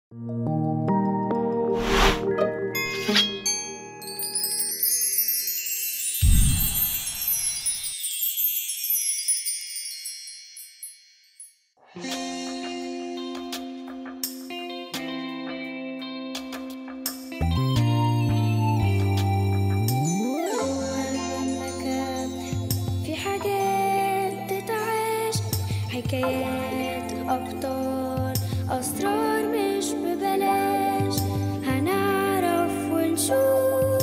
في حاجات تتعاش، حكايات أبطال، أسرار مش ببلاش، هنعرف ونشوف.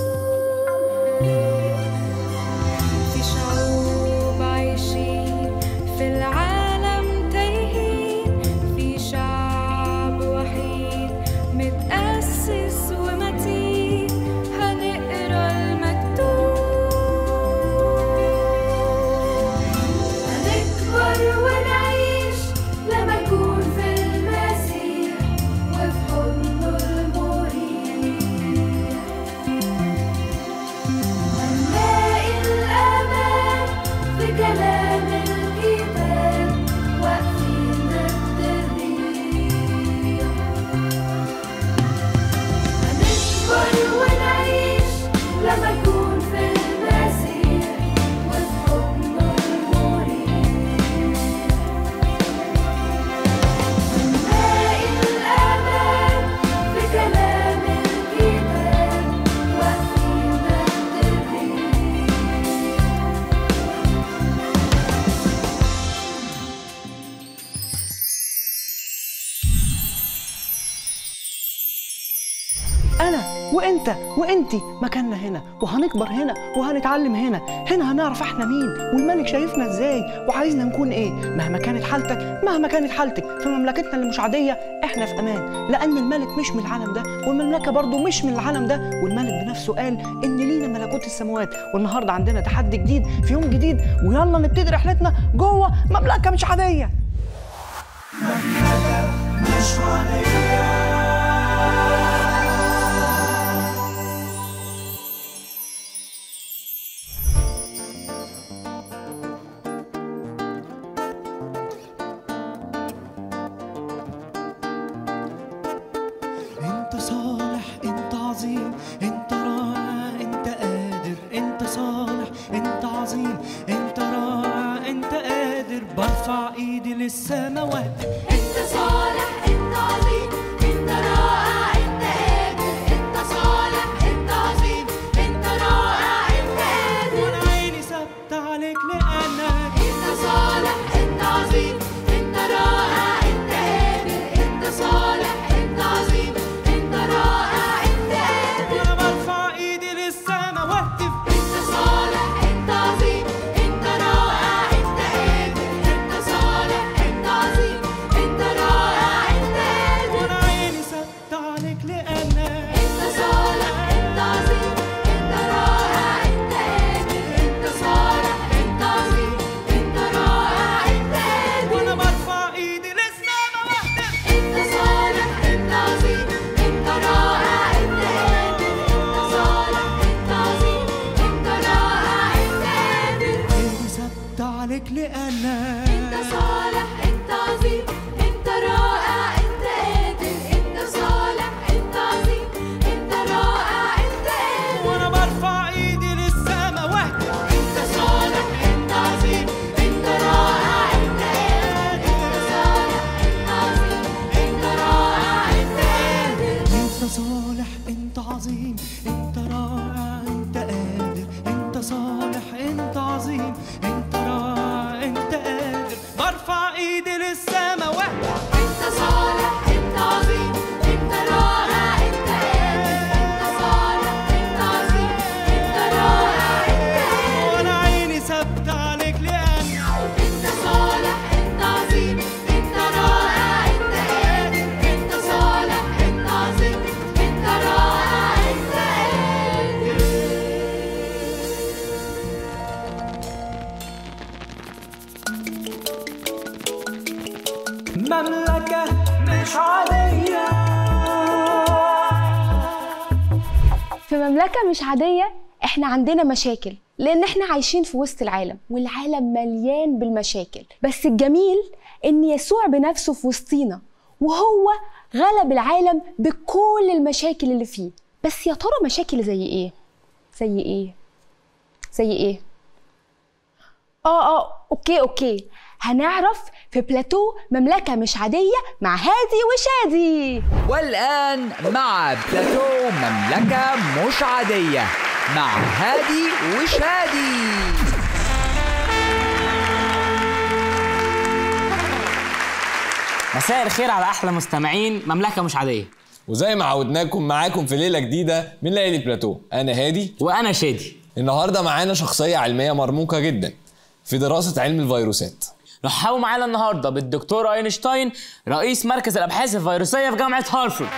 في شعوب عايشين في العالم تايهين، في شعب وحيد متأسس ومتين، هنقرا المكتوب، هنكبر ونعيش لما نكون في المسيح وفي حضنه المريح، هنلاقي الأمان في كلام الكتاب، واقفين ضد الريح. هنكبر ونعيش لما نكون في المسيح وفي حضنه المريح، هنلاقي الأمان في كلام الكتاب، واقفين ضد الريح. انا وانت وانتي مكاننا هنا، وهنكبر هنا وهنتعلم هنا. هنا هنعرف احنا مين، والملك شايفنا ازاي وعايزنا نكون ايه. مهما كانت حالتك، مهما كانت حالتك، في مملكتنا اللي مش عاديه احنا في امان، لان الملك مش من العالم ده، والمملكه برضو مش من العالم ده. والملك بنفسه قال ان لينا ملكوت السماوات. والنهارده عندنا تحدي جديد في يوم جديد، ويلا نبتدي رحلتنا جوه مملكه مش عاديه. مش عادية. انت صالح، انت عظيم، انت رائع، انت قادر، انت صالح، انت عظيم، انت رائع، انت قادر. برفع ايدي للسماوات. انت صالح، انت عظيم، انت رائع، انت قادر، انت صالح، انت عظيم، انت رائع، انت قادر. وانا عيني ثابتة عليك لانك انت صالح، انت عظيم، انت رائع، انت قادر، انت صالح، انت عظيم، انت رائع، انت قادر. وانا برفع ايدي للسماوات. انت صالح، انت عظيم، انت رائع، انت قادر، انت صالح، انت عظيم، انت رائع، انت قادر. وانا عيني ثابتة عليك لانك انت صالح، انت عظيم، انت رائع، انت قادر، انت صالح، انت عظيم، انت رائع، انت قادر. وانا برفع ايدي للسماوات. انت صالح، انت عظيم، انت رائع، انت قادر، انت صالح، انت عظيم، انت رائع، انت قادر. عيني ثابتة عليك لانك انت صالح، انت عظيم، انت رائع، انت قادر، انت صالح، انت عظيم، انت رائع، انت قادر. وانا برفع ايدي للسماوات. انت صالح، انت عظيم، انت رائع، انت قادر، انت صالح، انت عظيم، انت رائع، انت قادر. انت صالح، انت عظيم، انت رائع، انت قادر، انت صالح، انت عظيم، انت رائع، انت قادر. برفع ايدي للسماوات. انت صالح، انت عظيم، انت رائع، انت قادر، انت صالح، انت عظيم، انت رائع، انت قادر. وانا عيني ثابتة عليك لانك انت صالح، انت عظيم، انت رائع، انت قادر، انت صالح، انت عظيم، انت رائع، انت قادر. مملكة مش عادية. في مملكة مش عادية احنا عندنا مشاكل، لان احنا عايشين في وسط العالم، والعالم مليان بالمشاكل. بس الجميل ان يسوع بنفسه في وسطينا، وهو غلب العالم بكل المشاكل اللي فيه. بس يا ترى مشاكل زي ايه؟ زي ايه؟ زي ايه؟ اوكي هنعرف في بلاتو مملكة مش عادية مع هادي وشادي. والآن مع بلاتو مملكة مش عادية مع هادي وشادي. مساء الخير على احلى مستمعين مملكه مش عاديه، وزي ما عودناكم معاكم في ليله جديده من ليالي بلاتو. انا هادي وانا شادي. النهارده معانا شخصيه علميه مرموقه جدا في دراسه علم الفيروسات. رحبوا معانا النهارده بالدكتور اينشتاين رئيس مركز الابحاث الفيروسيه في جامعه هارفارد.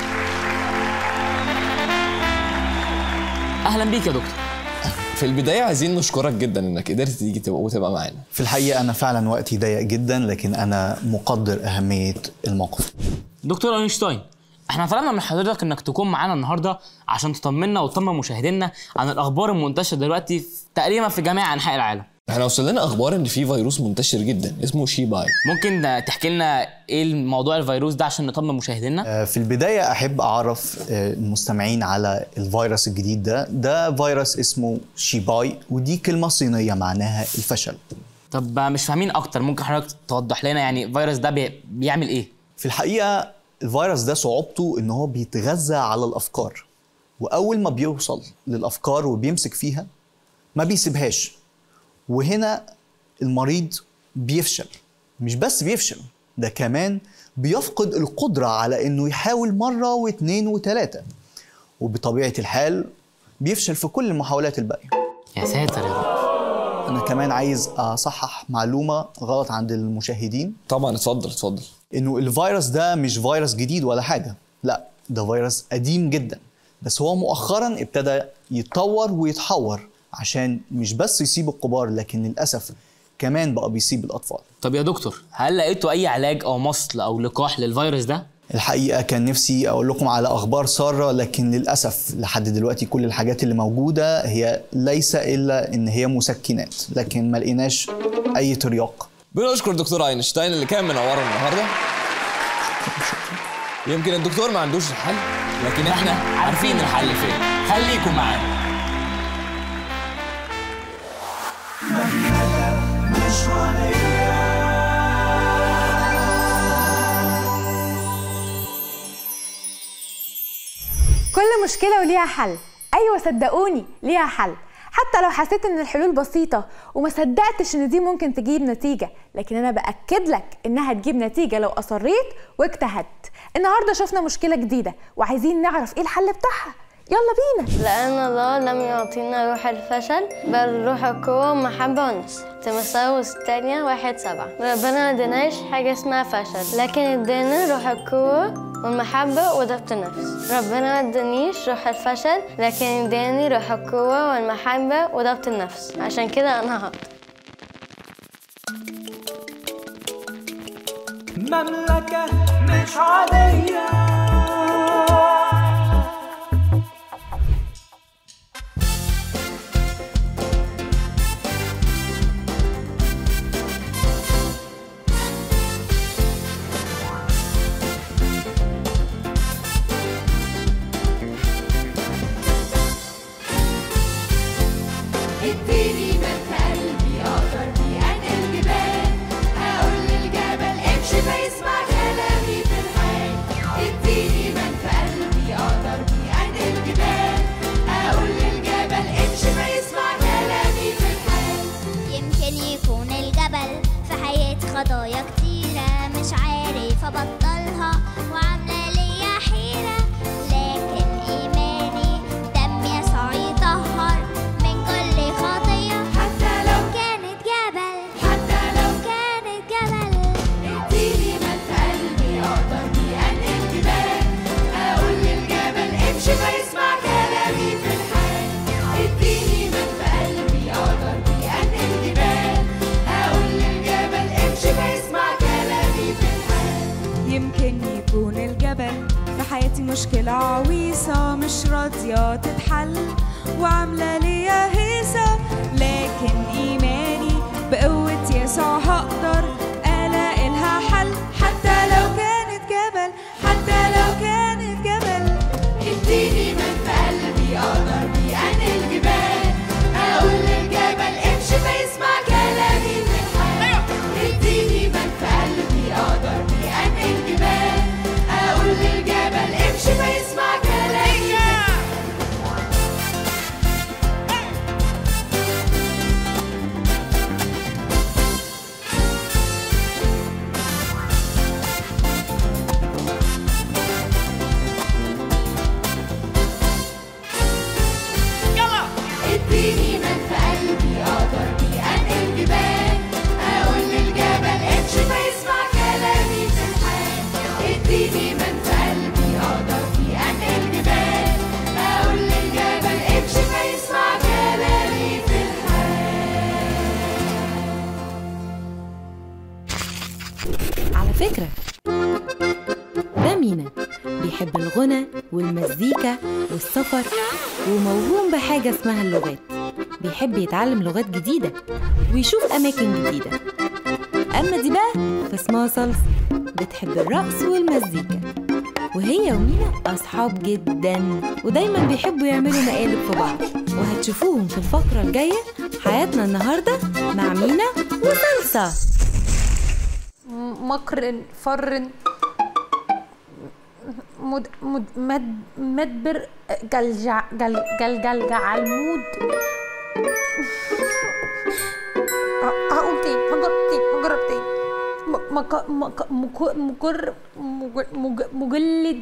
اهلا بيك يا دكتور. في البدايه عايزين نشكرك جدا انك قدرت تيجي وتبقى معانا. في الحقيقة أنا فعلا وقتي ضيق جدا، لكن أنا مقدر أهمية الموقف. دكتور اينشتاين، احنا طلبنا من حضرتك انك تكون معانا النهارده عشان تطمنا وتطمن مشاهدينا عن الاخبار المنتشره دلوقتي تقريبا في جميع انحاء العالم. احنا وصل لنا اخبار ان في فيروس منتشر جدا اسمه شيباي. ممكن تحكي لنا ايه الموضوع الفيروس ده عشان نطمن مشاهدينا؟ في البداية أحب أعرف المستمعين على الفيروس الجديد ده فيروس اسمه شيباي، ودي كلمة صينية معناها الفشل. طب مش فاهمين اكتر، ممكن حضرتك توضح لنا يعني الفيروس ده بيعمل ايه؟ في الحقيقة الفيروس ده صعوبته إن هو بيتغذى على الأفكار، وأول ما بيوصل للأفكار وبيمسك فيها ما بيسيبهاش، وهنا المريض بيفشل. مش بس بيفشل، ده كمان بيفقد القدرة على إنه يحاول مرة واثنين وثلاثة، وبطبيعة الحال بيفشل في كل المحاولات الباقية. يا ساتر يا رب. أنا كمان عايز أصحح معلومة غلط عند المشاهدين. طبعا اتفضل. إنه الفيروس ده مش فيروس جديد ولا حاجة، لا ده فيروس قديم جدا، بس هو مؤخرا ابتدى يتطور ويتحور عشان مش بس يصيب الكبار، لكن للأسف كمان بقى بيصيب الأطفال. طب يا دكتور، هل لقيتوا أي علاج أو مصل أو لقاح للفيروس ده؟ الحقيقة كان نفسي أقول لكم على أخبار سارة، لكن للأسف لحد دلوقتي كل الحاجات اللي موجودة هي ليس إلا إن هي مسكنات، لكن ما لقيناش أي ترياق. بنشكر دكتور اينشتاين اللي كان منورنا النهارده. يمكن الدكتور ما عندوش الحل، لكن احنا عارفين الحل فين. خليكم معانا. كل مشكلة وليها حل. أيوة صدقوني ليها حل، حتى لو حسيت إن الحلول بسيطة وما صدقتش إن دي ممكن تجيب نتيجة، لكن أنا بأكد لك إنها تجيب نتيجة لو أصريت واجتهدت. النهاردة شفنا مشكلة جديدة وعايزين نعرف إيه الحل بتاعها. يلا بينا. لأن الله لم يعطينا روح الفشل بل روح القوة والمحبة والنصر. تيموثاوس الثانية 1:7. ربنا ما اداناش حاجة اسمها فشل، لكن ادانا روح القوة والمحبة وضبط النفس. ربنا ما ادانيش روح الفشل، لكن اداني روح القوة والمحبة وضبط النفس. عشان كده أنا هقدر. مملكة مش عادية. اديني من في قلبي اقدر بيه انقل جبال، هقول للجبل امشي فيسمع كلامي في الحال. اديني من في قلبي اقدر بيه انقل جبال، هقول للجبل امشي فيسمع كلامي في الحال. يمكن يكون الجبل في حياتي خطايا كتيرة مش عارف ابطلها وعاملة ليا حيرة، لكن ايماني دم يسوع يطهر من كل خطية حتى لو كانت جبل، حتى لو كانت جبل. اديني من في قلبي اقدر بيه انقل جبال، هقول للجبل امشي فيسمع كلامي في الحال. اديني من في قلبي اقدر بيه انقل جبال، هقول للجبل امشي فيسمع كلامي في الحال. يمكن يكون الجبل في حياتي مشكلة عويصة مش راضية تتحل وعاملة ليا هيصة، لكن إيماني بقوة يسوع هقدر ألاقي لها حل حتى لو كانت جبل، حتى الغنى والمزيكا والسفر، وموهوم بحاجة اسمها اللغات. بيحب يتعلم لغات جديدة ويشوف أماكن جديدة. أما دي بقى فاسمها صلصة، بتحب الرقص والمزيكا، وهي ومينا أصحاب جدا ودايما بيحبوا يعملوا مقالب في بعض، وهتشوفوهم في الفقرة الجاية. حياتنا النهاردة مع مينا وصلصة. مكر فر مدبر جلمود. هقول تاني، هجرب تاني. مجلد.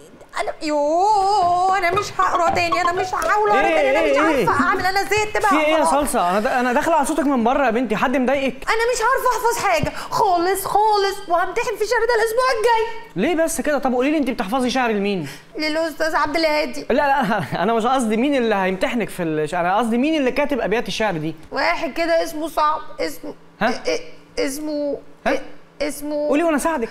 انا مش هقرا تاني، انا مش هحاول اقرا تاني، انا مش عارفه اعمل، انا زهقت بقى. في ايه يا صلصه؟ انا داخله على صوتك من بره يا بنتي، حد مضايقك؟ انا مش عارفه احفظ حاجه خالص، وهمتحن في الشهر ده الاسبوع الجاي. ليه بس كده؟ طب قولي لي انت بتحفظي شعر لمين؟ للاستاذ عبد الهادي. لا انا مش قصدي مين اللي هيمتحنك في الشعر، انا قصدي مين اللي كاتب ابيات الشعر دي. واحد كده اسمه صعب، اسمه قولي وانا اساعدك.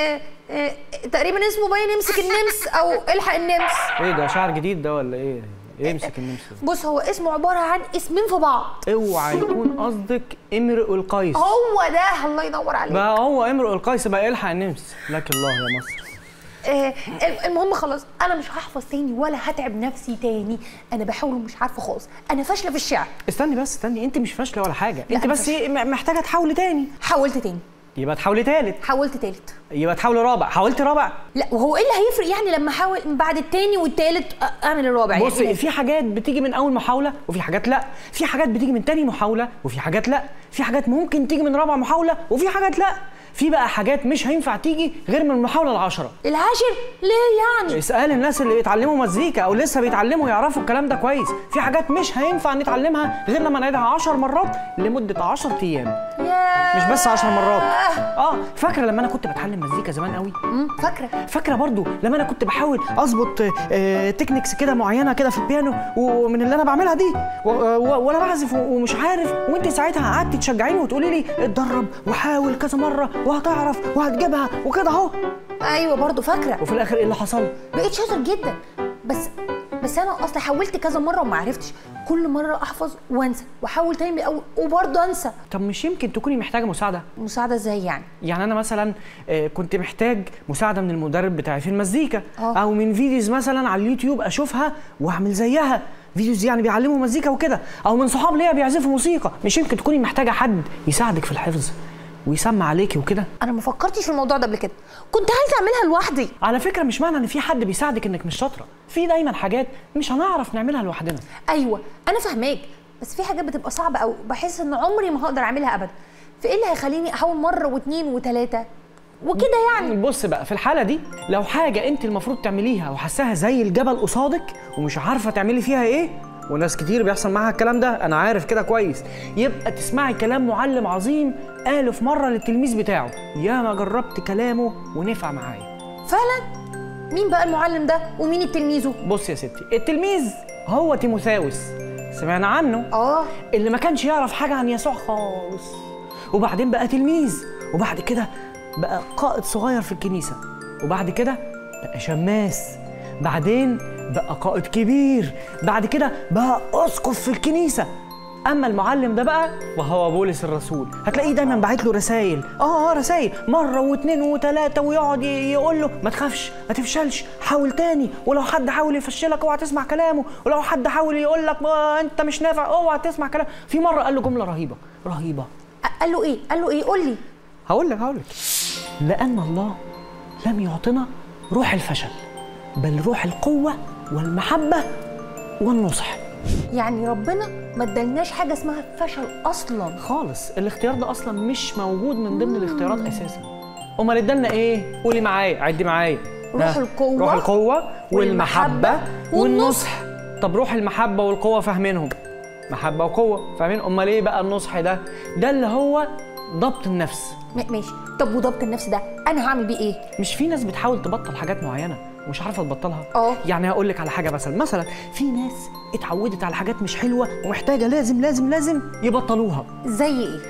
تقريبا اسمه باين امسك النمس او الحق النمس. ايه ده شعر جديد ده ولا ايه؟ ايه امسك النمس ده؟ بص، هو اسمه عباره عن اسمين في بعض. اوعى يكون قصدك امرؤ القيس. هو ده، الله ينور عليك. بقى هو امرؤ القيس بقى الحق النمس. لك الله يا مصر. المهم خلاص، انا مش هحفظ تاني ولا هتعب نفسي تاني. انا بحاول ومش عارفه خالص، انا فاشله في الشعر. استني، انت مش فاشله ولا حاجه، انت بس محتاجه تحاولي تاني. حاولت تاني، يبقى تحاولي تالت. حاولت تالت، يبقى تحاولي رابع. حاولتي رابع؟ لا، وهو ايه اللي هيفرق يعني لما احاول بعد التاني والتالت اعمل الرابع؟ بصي، يعني في حاجات بتيجي من اول محاوله وفي حاجات لا، في حاجات بتيجي من تاني محاوله وفي حاجات لا، في حاجات ممكن تيجي من رابع محاوله وفي حاجات لا، في بقى حاجات مش هينفع تيجي غير من المحاوله ال10. العاشر ليه يعني؟ اسال الناس اللي بيتعلموا مزيكا او لسه بيتعلموا يعرفوا الكلام ده كويس. في حاجات مش هينفع نتعلمها غير لما نعيدها 10 مرات لمده 10 ايام. مش بس 10 مرات. فاكره لما انا كنت بتعلم مزيكا زمان قوي؟ فاكره برضو لما انا كنت بحاول اظبط تكنيكس كده معينه كده في البيانو ومن اللي انا بعملها دي وانا بعزف ومش عارف، وانت ساعتها قعدتي تشجعيني وتقولي لي اتدرب وحاول كذا مره وهتعرف وهتجيبها وكده اهو. ايوه برضو فاكره. وفي الاخر ايه اللي حصل؟ بقيت شاطر جدا، بس انا اصلا حاولت كذا مره وما عرفتش. كل مره احفظ وانسى واحاول تاني من الاول وبرضه انسى. طب مش يمكن تكوني محتاجه مساعده؟ مساعده ازاي يعني؟ يعني انا مثلا كنت محتاج مساعده من المدرب بتاعي في المزيكا، او من فيديوز مثلا على اليوتيوب اشوفها واعمل زيها، فيديوز يعني بيعلموا مزيكا وكده، او من صحاب ليا بيعزفوا موسيقى. مش يمكن تكوني محتاجه حد يساعدك في الحفظ ويسمع عليكي وكده؟ انا ما فكرتش في الموضوع ده قبل كده، كنت عايزه اعملها لوحدي. على فكره مش معنى ان في حد بيساعدك انك مش شاطره، في دايما حاجات مش هنعرف نعملها لوحدنا. ايوه انا فاهماك، بس في حاجات بتبقى صعبه قوي، بحس ان عمري ما هقدر اعملها ابدا. فايه اللي هيخليني احاول مره واثنين وثلاثه وكده يعني؟ بص بقى، في الحاله دي لو حاجه انت المفروض تعمليها وحساها زي الجبل قصادك ومش عارفه تعملي فيها ايه، وناس كتير بيحصل معاها الكلام ده، انا عارف كده كويس، يبقى تسمعي كلام معلم عظيم قاله في مره للتلميذ بتاعه. يا ما جربت كلامه ونفع معايا فعلا. مين بقى المعلم ده ومين التلميذه؟ بص يا ستي، التلميذ هو تيموثاوس، سمعنا عنه، اللي ما كانش يعرف حاجه عن يسوع خالص، وبعدين بقى تلميذ، وبعد كده بقى قائد صغير في الكنيسه، وبعد كده بقى شماس، بعدين بقى قائد كبير، بعد كده بقى اسقف في الكنيسه. اما المعلم ده بقى وهو بولس الرسول، هتلاقيه دايما باعت له رسائل، رسائل مره واثنين وثلاثه، ويقعد يقول له ما تخافش، ما تفشلش، حاول تاني، ولو حد حاول يفشلك اوعى تسمع كلامه، ولو حد حاول يقول لك انت مش نافع اوعى تسمع كلامه. في مره قال له جمله رهيبه. قال له ايه؟ قول لي. هقول لك لان الله لم يعطنا روح الفشل، بل روح القوه والمحبه والنصح. يعني ربنا ما ادالناش حاجه اسمها فشل اصلا خالص، الاختيار ده اصلا مش موجود من ضمن الاختيارات اساسا. امال ادالنا ايه؟ قولي معايا، عدي معايا. روح القوه والمحبه والنصح. طب روح المحبه والقوه فاهمينهم، محبه وقوه فاهمين، امال ايه بقى النصح ده اللي هو ضبط النفس. ماشي. طب وضبط النفس ده انا هعمل بيه ايه؟ مش في ناس بتحاول تبطل حاجات معينه ومش عارفه تبطلها؟ يعني هقول لك على حاجه، مثلا في ناس اتعودت على حاجات مش حلوه ومحتاجه لازم يبطلوها. زي ايه؟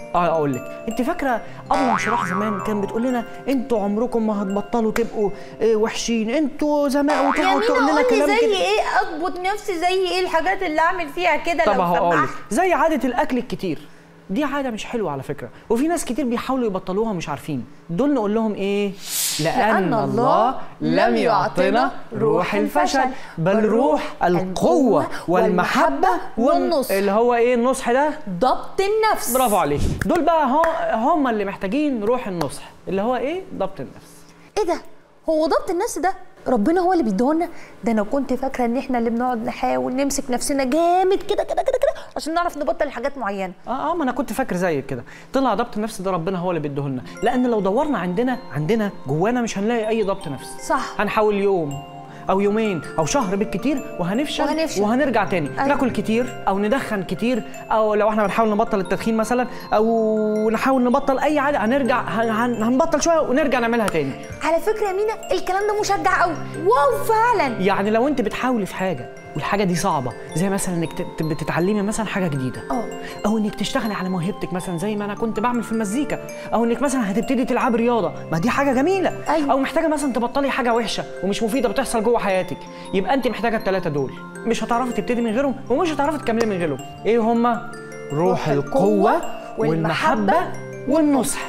اقول لك، انت فاكره ابله انشراح زمان كان بتقول لنا انتوا عمركم ما هتبطلوا تبقوا وحشين، انتوا زمان، وتقعد تقول لنا كلام كده. زي ايه اضبط نفسي؟ زي ايه الحاجات اللي اعمل فيها كده؟ طب لو هقول لك، سمحت. زي عاده الاكل الكتير، دي عاده مش حلوه على فكره، وفي ناس كتير بيحاولوا يبطلوها مش عارفين. دول نقول لهم ايه؟ لأن الله لم يعطنا روح الفشل بل روح القوة والمحبة والنصح. اللي هو ايه النصح ده؟ ضبط النفس. برافو عليك. دول بقى هم اللي محتاجين روح النصح اللي هو ايه؟ ضبط النفس. ايه ده؟ هو ضبط النفس ده ربنا هو اللي بيديهولنا؟ ده انا كنت فاكره ان احنا اللي بنقعد نحاول نمسك نفسنا جامد كده كده كده كده عشان نعرف نبطل حاجات معينه. ما انا كنت فاكر زيك كده. طلع ضبط النفس ده ربنا هو اللي بيديهولنا، لان لو دورنا عندنا جوانا مش هنلاقي اي ضبط نفس. صح. هنحاول يوم او يومين او شهر بالكتير وهنفشل وهنرجع تاني. أيوة. ناكل كتير او ندخن كتير، او لو احنا بنحاول نبطل التدخين مثلا او نحاول نبطل اي عاده، هنرجع هنبطل شويه ونرجع نعملها تاني. على فكره يا مينا الكلام ده مشجع قوي. واو فعلا. يعني لو انت بتحاولي في حاجه والحاجه دي صعبه، زي مثلا انك بتتعلمي مثلا حاجه جديده، او انك تشتغلي على موهبتك مثلا زي ما انا كنت بعمل في المزيكا، او انك مثلا هتبتدي تلعبي رياضه، ما دي حاجه جميله. أيوة. او محتاجه مثلا تبطلي حاجه وحشه ومش مفيده بتحصل جوه حياتك، يبقى انت محتاجه الثلاثه دول، مش هتعرفي تبتدي من غيرهم ومش هتعرفي تكملي من غيرهم. ايه هما؟ روح القوه والمحبه والنصح.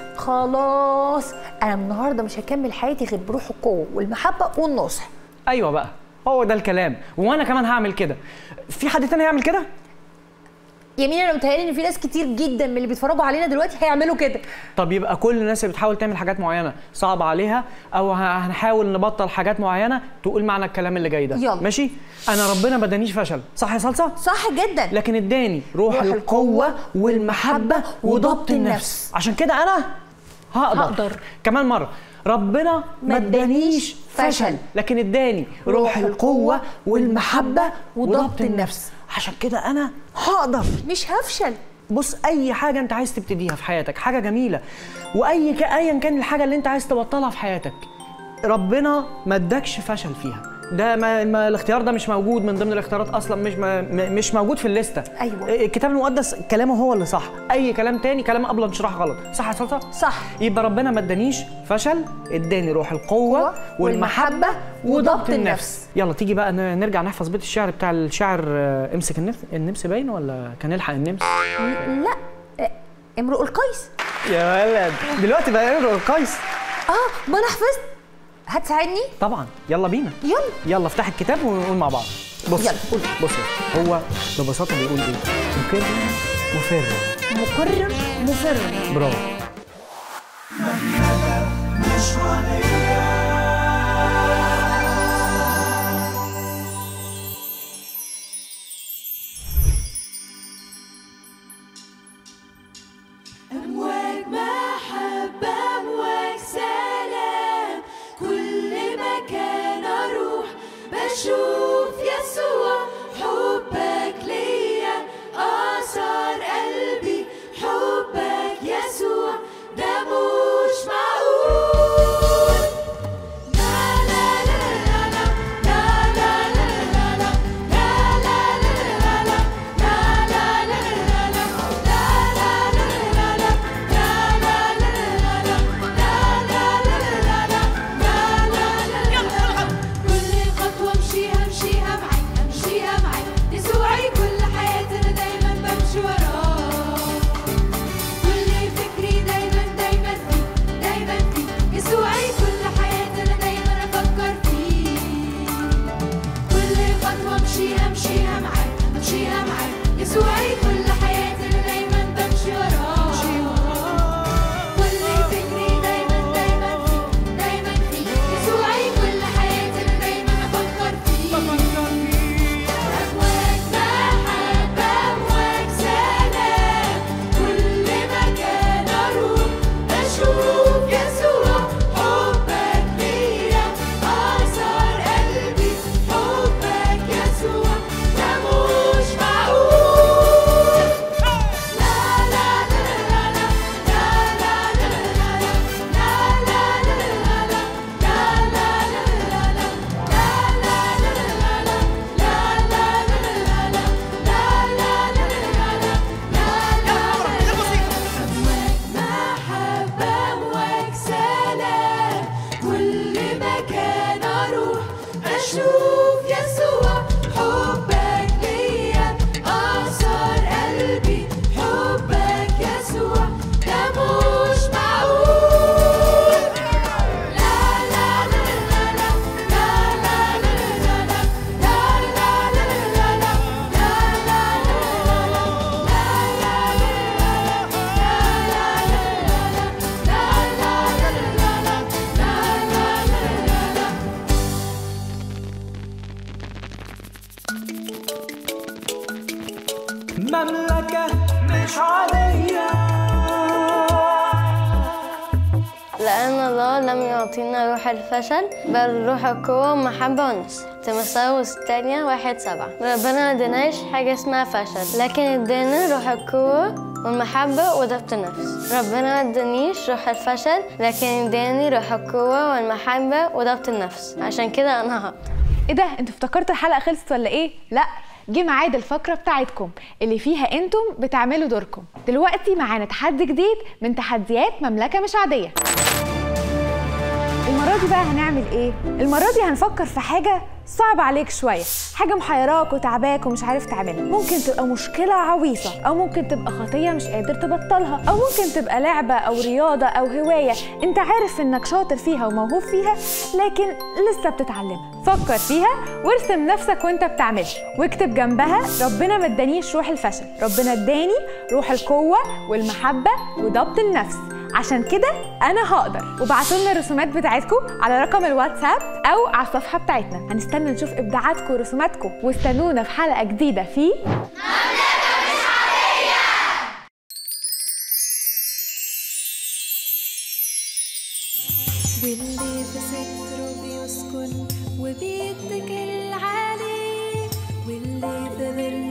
خلاص انا النهارده مش هكمل حياتي غير بروح القوه والمحبه والنصح. ايوه بقى، هو ده الكلام، وانا كمان هعمل كده. في حد تاني هيعمل كده؟ يمين انا متهيألي ان في ناس كتير جدا من اللي بيتفرجوا علينا دلوقتي هيعملوا كده. طب يبقى كل الناس اللي بتحاول تعمل حاجات معينه صعب عليها، او هنحاول نبطل حاجات معينه، تقول معنى الكلام اللي جاي ده. يلا. ماشي؟ انا ربنا ما ادانيش فشل، صح يا صلصه؟ صح جدا. لكن اداني روح القوه والمحبه وضبط النفس. عشان كده انا هقدر. كمان مره، ربنا ما ادانيش فشل، لكن اداني روح القوه والمحبه وضبط النفس. عشان كده انا هقدر، مش هفشل. بص، اي حاجه انت عايز تبتديها في حياتك حاجه جميله، ايا كان الحاجه اللي انت عايز تبطلها في حياتك، ربنا ما ادكش فشل فيها. ده ما الاختيار ده مش موجود من ضمن الاختيارات اصلا، مش موجود في الليسته. ايوه. الكتاب المقدس كلامه هو اللي صح، اي كلام تاني كلام ابله انشراح غلط. صح يا صلصه؟ صح. يبقى ربنا ما ادانيش فشل، اداني روح القوه والمحبه وضبط النفس. يلا تيجي بقى نرجع نحفظ بيت الشعر بتاع الشاعر. امسك النمس باين ولا كان يلحق النمس؟ لا، امرؤ القيس. يا ولد دلوقتي بقى امرؤ القيس. ما انا حفظت. هتساعدني؟ طبعا، يلا بينا. يلا افتح الكتاب ونقول مع بعض. بص يلا قول. بص هو ببساطه بيقول ايه؟ مكرر مفر. مكرر مفر. برافو. أمواج محبة أمواج سلام، كل مكان أروح بشوف يسوع، حبك ليا أثر قلبي، حبك يسوع ده مش معقول. لا لا لا لا لا لا لا لا لا لا لا كل خطوة امشيها بعين، امشي أشوف يسوع حبك ليا أثر قلبي حبك يسوع ده مش معقول لا لا لا لا لا لا لا لا لا لا لا لا لا مملكة مش عادية. لأن الله لم يعطينا روح الفشل بل روح القوة والمحبة والنصر. تيموثاوس الثانية 1:7. ربنا ما اداناش حاجة اسمها فشل، لكن ادانا روح القوة والمحبة وضبط النفس. ربنا ما ادانيش روح الفشل، لكن اداني روح القوة والمحبة وضبط النفس. عشان كده أنا هقدر. ايه ده، انتوا افتكرتوا الحلقة خلصت ولا ايه؟ لا، جه ميعاد الفقرة بتاعتكم اللي فيها انتم بتعملوا دوركم. دلوقتي معانا تحدي جديد من تحديات مملكة مش عادية. المرة دي بقى هنعمل ايه؟ المرة دي هنفكر في حاجة صعبة عليك شوية، حاجة محيراك وتعباك ومش عارف تعملها. ممكن تبقى مشكلة عويصة، أو ممكن تبقى خطية مش قادر تبطلها، أو ممكن تبقى لعبة أو رياضة أو هواية أنت عارف إنك شاطر فيها وموهوب فيها لكن لسه بتتعلمها. فكر فيها وارسم نفسك وأنت بتعملها، واكتب جنبها ربنا ما ادانيش روح الفشل، ربنا اداني روح القوة والمحبة وضبط النفس، عشان كده انا هقدر. وابعتوا لنا الرسومات بتاعتكم على رقم الواتساب او على الصفحه بتاعتنا. هنستنى نشوف ابداعاتكم ورسوماتكم، واستنونا في حلقه جديده في مملكة مش عادية. واللي في ستره بيسكن وبيتكل عليه، واللي في ظل